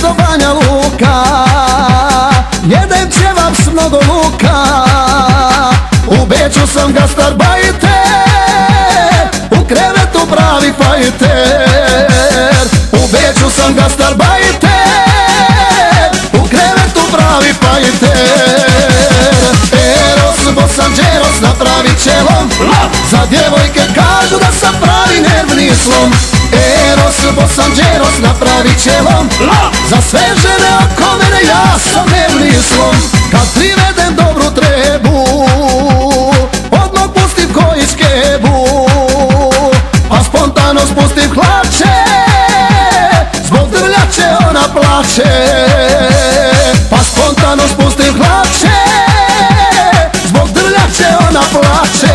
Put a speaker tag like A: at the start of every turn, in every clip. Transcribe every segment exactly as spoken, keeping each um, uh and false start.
A: zo Banja Luka, jedem ćevap s mnogo luka. U Beču sam gastarbajter, u krevetu pravi fajter. U Beču sam gastarbajter, u krevetu pravi fajter. Eros, bosanđeros, napravi čelom, za djevojke kažu da sam pravi nervni slom. Eros, bosanđeros, napravi čelom, za sve žene oko mene ja sam nervni slom. Kad privedem dobru trebu, odmah pustim kojić kebu, pa spontano spustim hlače, zbog drljače ona plače. Pa spontano spustim hlače, zbog drljače ona plače.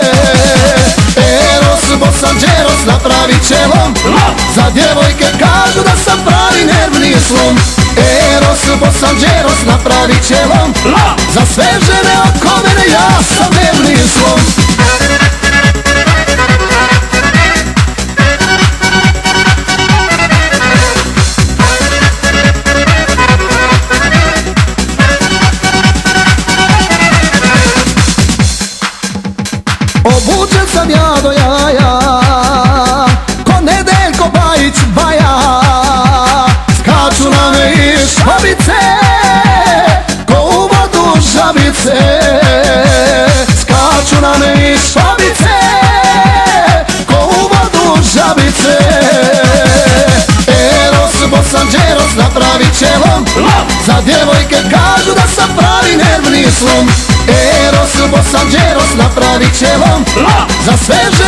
A: Eros, bosanđeros, napravi čelom, za djevojke kažu da sam pravi nervni slom. Eros, bosanđeros, napravi čelom, za sve žene oko mene ja sam nervni slom. Obučen sam ja do jaja, ko Nedeljko Bajić Baja. Skaču na me i šabice, ko u vodu žabice. Skaču na me i šabice, ko u vodu žabice. Eros, bosanđeros, napravi čelom, za djevojke kažu da sam pravi nervni slom. Eros, bosanđeros, napravi čelom, za sve